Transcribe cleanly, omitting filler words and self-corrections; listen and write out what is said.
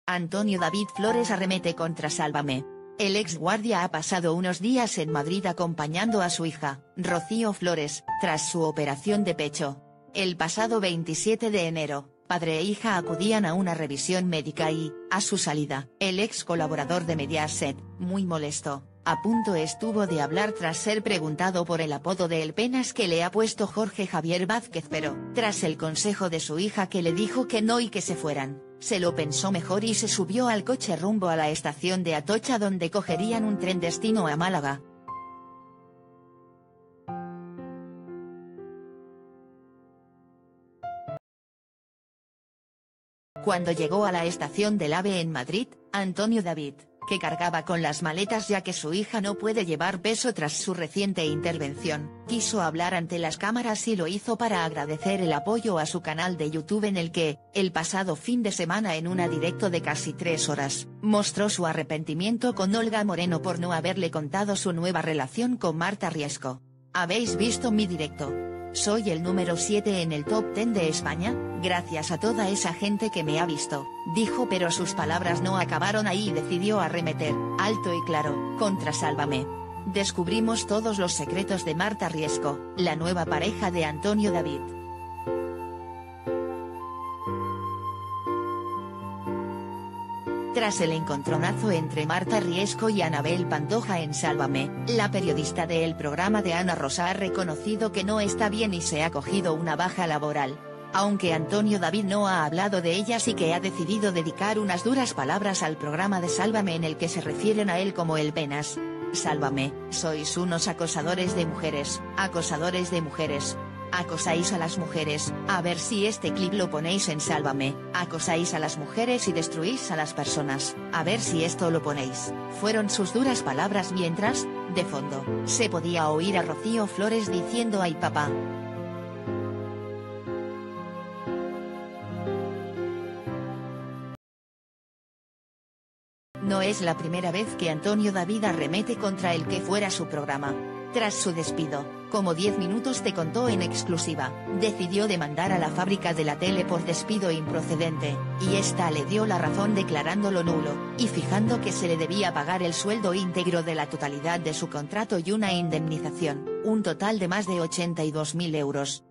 Antonio David Flores arremete contra Sálvame. El ex guardia ha pasado unos días en Madrid acompañando a su hija, Rocío Flores, tras su operación de pecho. El pasado 27 de enero, padre e hija acudían a una revisión médica y, a su salida, el ex colaborador de Mediaset, muy molesto, a punto estuvo de hablar tras ser preguntado por el apodo de El Penas que le ha puesto Jorge Javier Vázquez, pero, tras el consejo de su hija que le dijo que no y que se fueran, se lo pensó mejor y se subió al coche rumbo a la estación de Atocha donde cogerían un tren destino a Málaga. Cuando llegó a la estación del AVE en Madrid, Antonio David, que cargaba con las maletas ya que su hija no puede llevar peso tras su reciente intervención, quiso hablar ante las cámaras y lo hizo para agradecer el apoyo a su canal de YouTube en el que, el pasado fin de semana en una directo de casi 3 horas, mostró su arrepentimiento con Olga Moreno por no haberle contado su nueva relación con Marta Riesco. ¿Habéis visto mi directo? Soy el número 7 en el top 10 de España, gracias a toda esa gente que me ha visto, dijo, pero sus palabras no acabaron ahí y decidió arremeter, alto y claro, contra Sálvame. Descubrimos todos los secretos de Marta Riesco, la nueva pareja de Antonio David. Tras el encontronazo entre Marta Riesco y Anabel Pantoja en Sálvame, la periodista del programa de Ana Rosa ha reconocido que no está bien y se ha cogido una baja laboral. Aunque Antonio David no ha hablado de ella, sí que ha decidido dedicar unas duras palabras al programa de Sálvame en el que se refieren a él como El Penas. Sálvame, sois unos acosadores de mujeres, acosadores de mujeres. Acosáis a las mujeres, a ver si este clip lo ponéis en Sálvame, acosáis a las mujeres y destruís a las personas, a ver si esto lo ponéis, fueron sus duras palabras mientras, de fondo, se podía oír a Rocío Flores diciendo ay papá. No es la primera vez que Antonio David arremete contra el que fuera su programa. Tras su despido, como 10 minutos te contó en exclusiva, decidió demandar a la fábrica de la tele por despido improcedente, y esta le dio la razón declarándolo nulo, y fijando que se le debía pagar el sueldo íntegro de la totalidad de su contrato y una indemnización, un total de más de 82.000 euros.